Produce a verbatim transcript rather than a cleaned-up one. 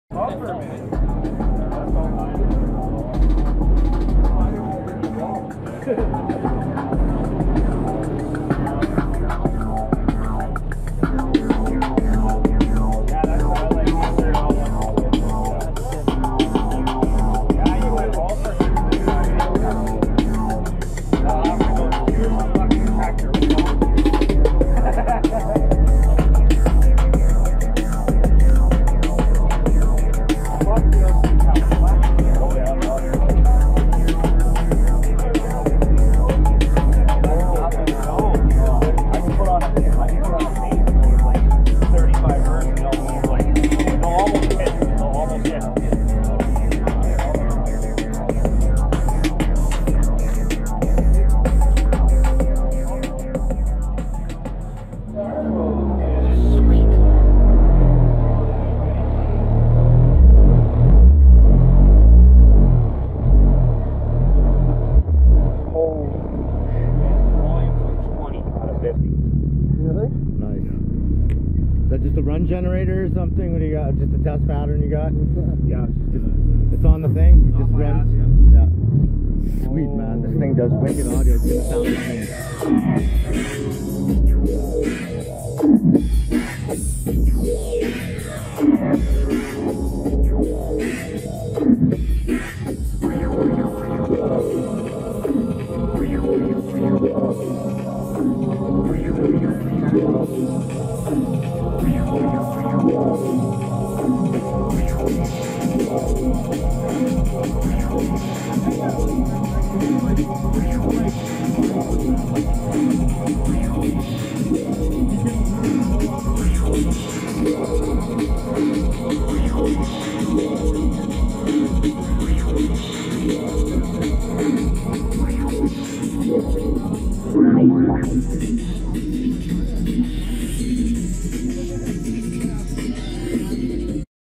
Generator or something? What do you got? Just a test pattern you got? Yeah, just, it's on the thing. You just oh, run. Yeah. yeah. Sweet man, this thing does wicked audio. It's gonna sound